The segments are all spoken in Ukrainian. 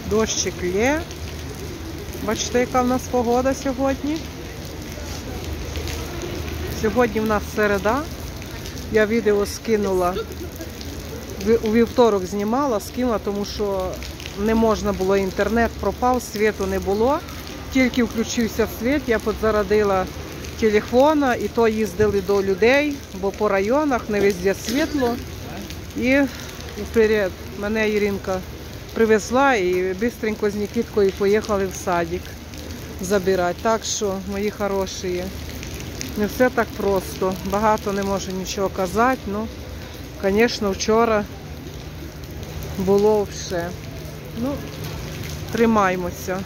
Дощик лє. Бачите, яка в нас погода сьогодні? Сьогодні в нас середа. Я відео скинула, у вівторок знімала, скинула, тому що не можна було, інтернет пропав, світу не було. Тільки включився світ, я підзарядила телефона, і то їздили до людей, бо по районах не везде світло. І вперед мене Іринка привезла і швидко з Нікіткою поїхали в садик забирати. Так що, мої хороші, не все так просто. Багато не можу нічого казати, ну, звісно, вчора було все. Ну, тримаємося.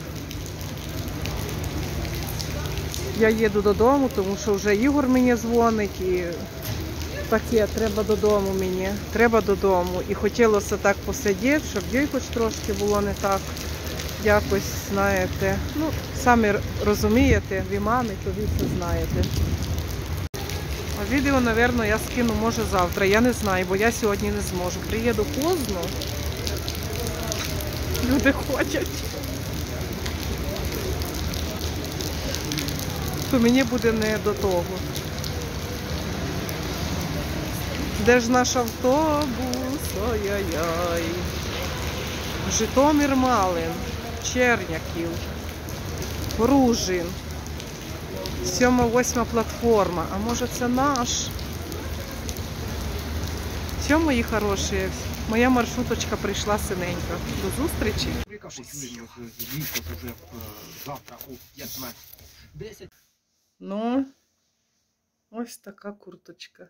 Я їду додому, тому що вже Ігор мені дзвонить і таке, треба додому мені, треба додому. І хотілося так посидіти, щоб якось трошки було не так, якось, знаєте, ну, самі розумієте, ви мами, то ви це знаєте. А відео, мабуть, я скину, може, завтра, я не знаю, бо я сьогодні не зможу. Приїду поздно, люди ходять, то мені буде не до того. Де ж наш автобус? Ой-ой-ой. Житомир Малин, Черняків, Ружин, 7-8 платформа. А може це наш? Все, мої хороші, моя маршруточка прийшла синенька. До зустрічі. Ну, ось така курточка.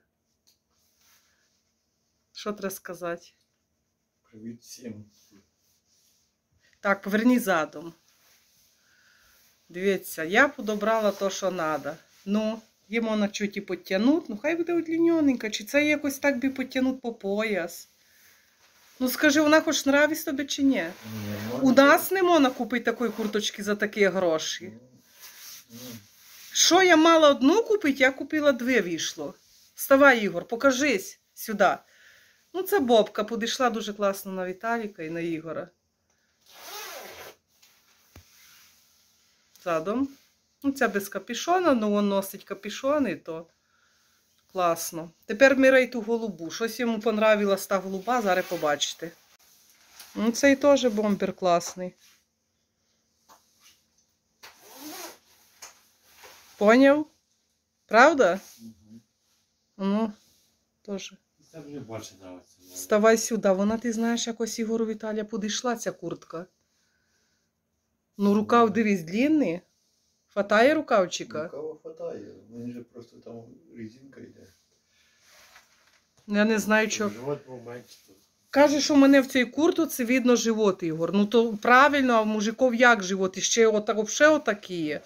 Що треба сказати? Привіт всім. Так, поверні задом. Дивіться, я подобрала то, що треба. Ну, її можна чуть і підтягнути, ну хай буде удлінененька. Чи це якось так би підтягнути по пояс? Ну скажи, вона хоч нравиться тобі чи ні? У нас не можна купити такої курточки за такі гроші. Що я мала одну купити, я купила дві, вийшло. Вставай, Ігор, покажись сюди. Ну, це бобка, підійшла дуже класно на Віталіка і на Ігора. Задом. Ну, це без капюшона, ну він носить капюшони, то класно. Тепер міряй ту голубу. Щось йому понравилась та голуба, зараз побачите. Ну, цей теж бомбер класний. Поняв? Правда? Угу. Ну, теж. Це вже більше нравиться. Вставай сюди. Вона, ти знаєш, якось Ігору Віталія підійшла ця куртка. Ну, рукав, дивись, длинний. Хватає рукавчика? Рукава хватає. Мені же просто там резинка йде. Я не знаю, що. Живот був менше. Каже, що в мене в цій куртці видно живот, Ігор. Ну, то правильно, а в мужиків як живот? І ще взагалі отакі є.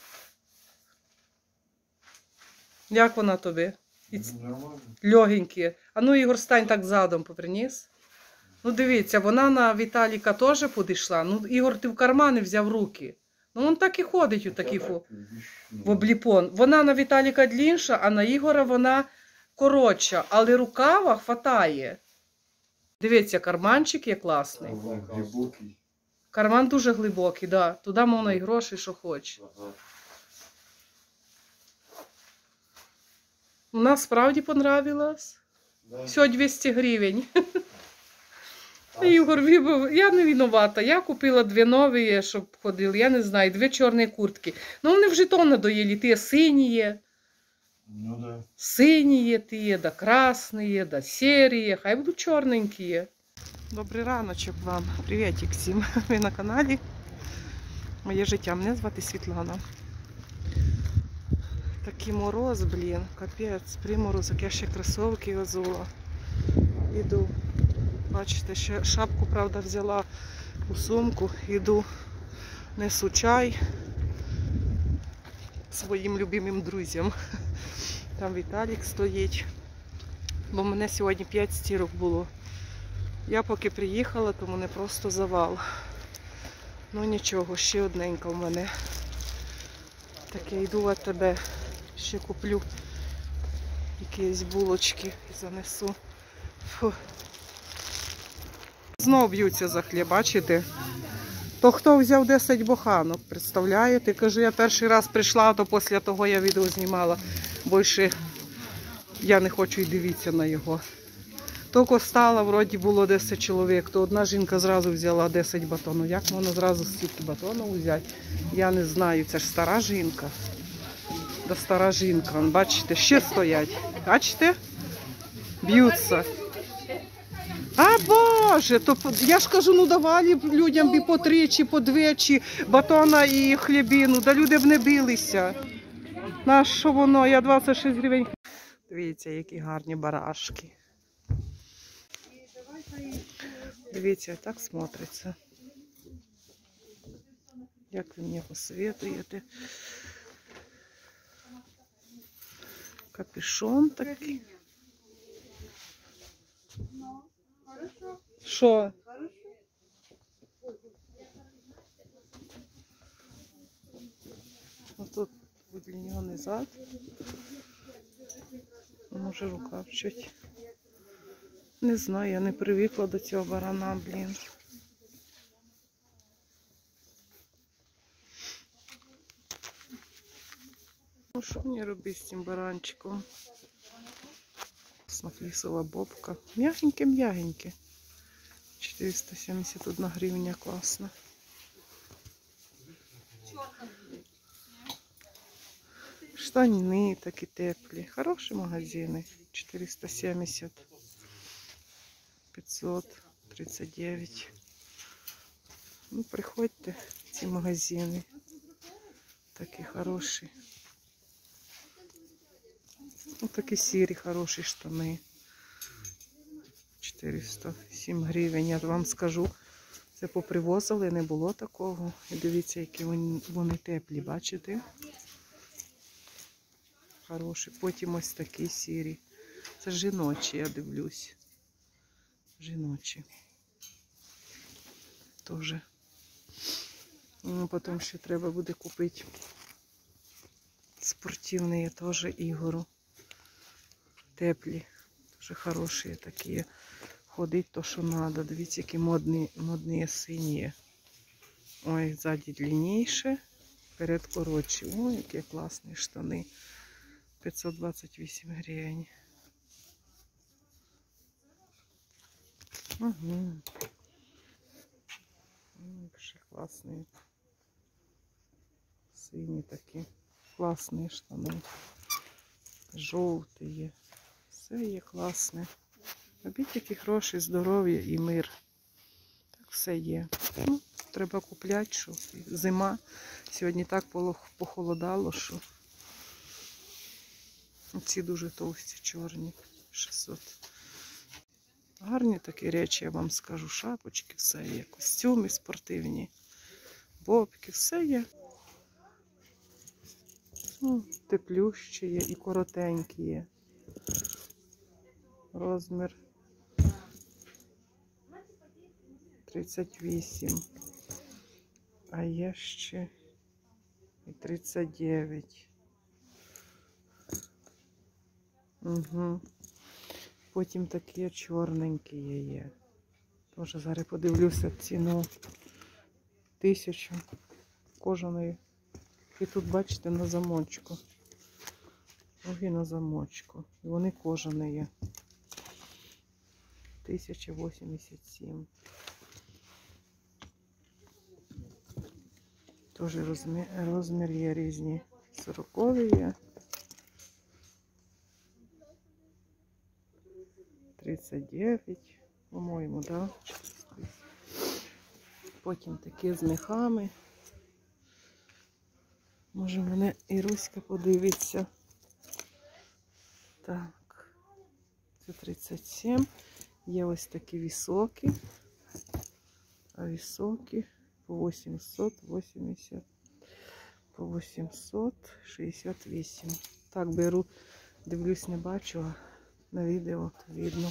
Як вона тобі? Нормально. Легенькі. А ну, Ігор, стань так задом, поприніс. Ну, дивіться, вона на Віталіка теж підійшла. Ну, Ігор, ти в кармани взяв руки. Ну, він так і ходить у таких в обліпон. Вона на Віталіка длінша, а на Ігора вона коротша. Але рукава хватає. Дивіться, карманчик є класний. Глибокий. Карман дуже глибокий, да. Туди можна і гроші, що хоче. Ага. Вона справді понравилась. Да. Все 200 гривень. Ігор, я не винувата. Я купила дві нові, щоб ходили, я не знаю, дві чорні куртки. Ну, вони вже то надоїли. Ті сині є. Ну да. Сині є, ті, да красні є, да сірі є. Хай будуть чорненькі є. Добрий раночок вам. Привітик всім. Ви на каналі Моє життя. Мене звати Світлана. Такий мороз, блін, капець, приморозок. Я ще кросовки взула. Іду. Бачите, ще шапку, правда, взяла у сумку. Іду, несу чай своїм любимим друзям. Там Віталік стоїть. Бо в мене сьогодні 5 стірок було. Я поки приїхала, то мене просто завал. Ну нічого, ще одненька в мене. Таке, йду в АТБ. Ще куплю якісь булочки і занесу. Фу. Знов б'ються за хліб, бачите? То хто взяв 10 буханок, представляєте? Кажу, я перший раз прийшла, то після того я відео знімала. Більше я не хочу й дивитися на його. Тільки стала, вроді було 10 чоловік, то одна жінка зразу взяла 10 батонів. Як вона зразу стільки батонів взяти? Я не знаю, це ж стара жінка. Да стара жінка, вон, бачите, ще стоять. Бачите? Б'ються. А Боже, то я ж кажу, ну давали б людям і по 3 чи по 2 чи батона і хлібину, да люди б не билися. На що воно, я 26 гривень. Дивіться, які гарні барашки. Дивіться, так смотриться. Як ви мені посоветуєте? Капюшон такий. Що? Ось тут удлінений зад. Може рукав чуть. Не знаю, я не привикла до цього барана, блін. Ну що мені робити з цим баранчиком? Флісова бобка. М'ягеньке-м'ягеньке. 471 гривня, класно. Штани такі теплі. Хороші магазини. 470. 539. Ну, приходьте в ці магазини. Такі хороші. Ось такі сірі, хороші штани. 407 гривень. Я вам скажу, це попривозили, не було такого. І дивіться, які вони теплі, бачите? Хороші. Потім ось такі сірі. Це жіночі, я дивлюсь. Жіночі. Тоже. Ну, потім ще треба буде купити спортивні теж Ігору. Теплі. Дуже хороші такі. Ходить то, що треба. Дивіться, які модні сині. Ой, ззаді длинніше, перед коротші. Ой, які класні штани. 528 гривень. Угу. Дуже класні. Сині такі. Класні штани. Жовті є. Все є класне. Робіть які гроші, здоров'я і мир. Так все є. Ну, треба купляти, що зима. Сьогодні так похолодало, що ці дуже товсті, чорні. 600. Гарні такі речі, я вам скажу. Шапочки, все є. Костюми спортивні. Бобки, все є. Ну, теплющі є і коротенькі є. Розмір 38. А є ще і 39. Угу. Потім такі чорненькі є. Тоже зараз подивлюся ціну. 1000 кожаної. І тут, бачите, на замочку. Ноги на замочку. І вони кожані є. 1087. Теж розмір є різні. 40-ві є. 39, по-моєму, да? Потім такі з мехами. Може, мене і Руська подивиться. Так, це 37. Є ось такі високі. А високі по 880, по 868. Так, беру, дивлюсь, не бачу, а на відео то видно.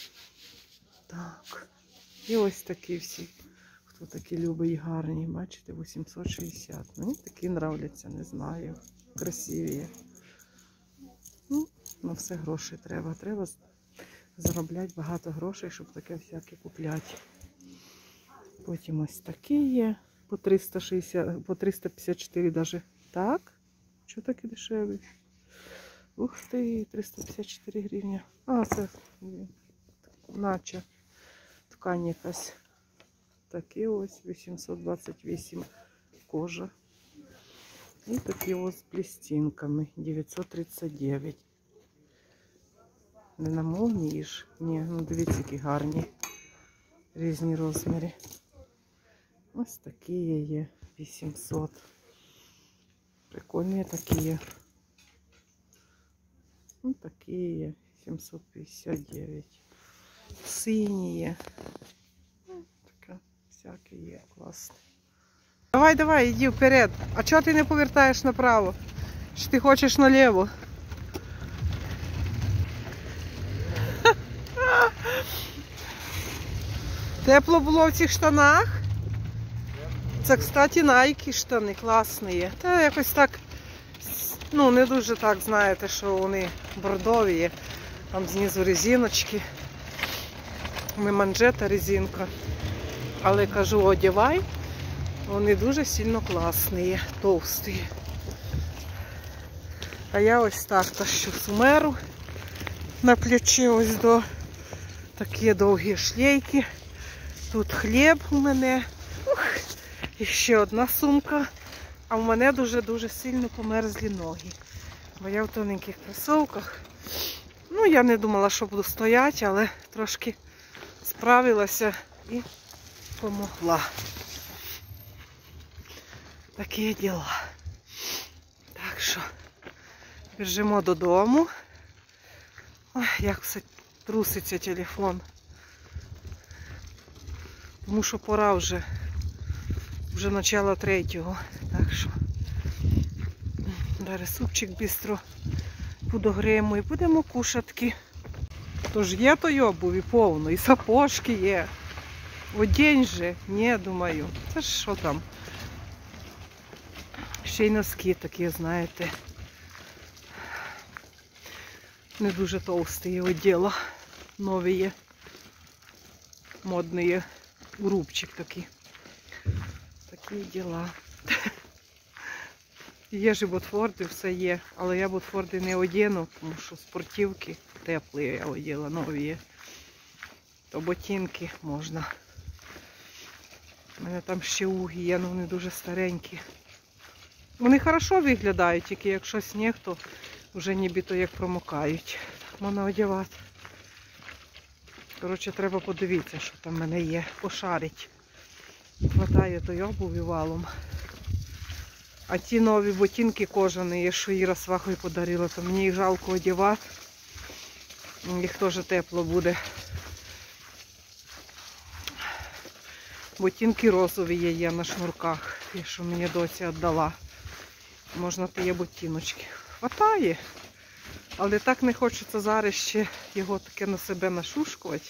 Так. І ось такі всі. Хто такі любить гарні, бачите, 860. Мені такі нравляться, не знаю. Красиві. Ну, на все гроші треба. Треба заробляти багато грошей, щоб таке всяке купляти. Потім ось такі є По 360, по 354 даже. Так? Чого такі дешеві? Ух ти, 354 гривні. А, це наче ткань якась. Такі ось 828 кожа. І такі ось з блістинками 939. Не на молнії ж? Ні, ну дивіться, які гарні. Різні розміри. Ось такі є 800. Прикольні такі є. Ось такі є 759. Сині є. Таке всяке є, класне. Давай, давай, іди вперед. А чого ти не повертаєш направо? Чи ти хочеш наліво? Тепло було в цих штанах? Це, кстати, Nike штани класні є. Та якось так, ну, не дуже так, знаєте, що вони бордові є. Там знизу резиночки. Манжета резинка. Але кажу, одягай. Вони дуже сильно класні, товсті. А я ось так тащу сумеру на плечі ось до такі довгі шлейки. Тут хліб у мене. Ух, і ще одна сумка. А у мене дуже-дуже сильно померзлі ноги. Бо я в тоненьких кросовках. Ну, я не думала, що буду стояти, але трошки справилася і помогла. Такі діла. Так що, біжимо додому. Ой, як все труситься телефон. Тому що пора вже начало 3-го. Так що, зараз супчик бистро подогреємо і будемо кушатки. Тож є той обуві повно, і сапожки є. Одінь же, ні, думаю. Це ж що там? Ще й носки такі, знаєте. Не дуже товсті оділа. Нові є. Модний є. Грубчик такий. Такі діла. Є ж і ботфорди, все є. Але я ботфорди не одіну, тому що спортивки теплі я оділа, нові є. То ботинки можна. У мене там ще угі є, але вони дуже старенькі. Вони хорошо виглядають, тільки якщо сніг, то вже нібито як промокають. Можна одягати. Коротше, треба подивитися, що там в мене є. Пошарить. Хватає той обуві валом. А ті нові ботинки кожані, що Іра свахою подарила, то мені їх жалко одягати. Їх теж тепло буде. Ботинки розові є на шнурках, ті, що мені доця віддала. Можна ті ботиночки. Хватає. Але так не хочеться зараз ще його таке на себе нашушкувати.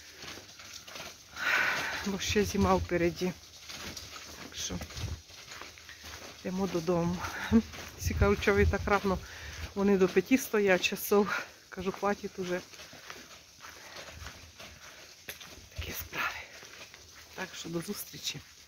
Бо ще зима впереді. Так що йдемо додому. Цікаво, чого так рано вони до 5 стоять часов. Кажу, хватить уже. Такі справи. Так що до зустрічі.